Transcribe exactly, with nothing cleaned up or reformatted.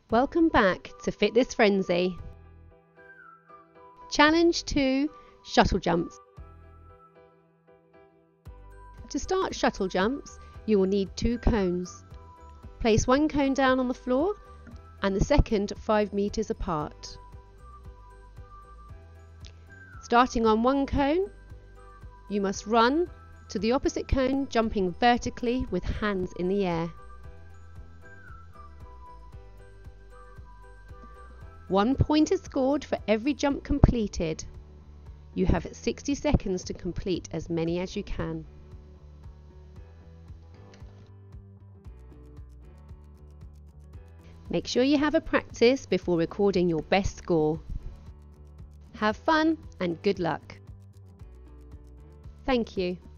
Welcome back to Fit This Frenzy. Challenge two, shuttle jumps. To start shuttle jumps, you will need two cones. Place one cone down on the floor and the second five meters apart. Starting on one cone, you must run to the opposite cone, jumping vertically with hands in the air. One point is scored for every jump completed. You have sixty seconds to complete as many as you can. Make sure you have a practice before recording your best score. Have fun and good luck. Thank you.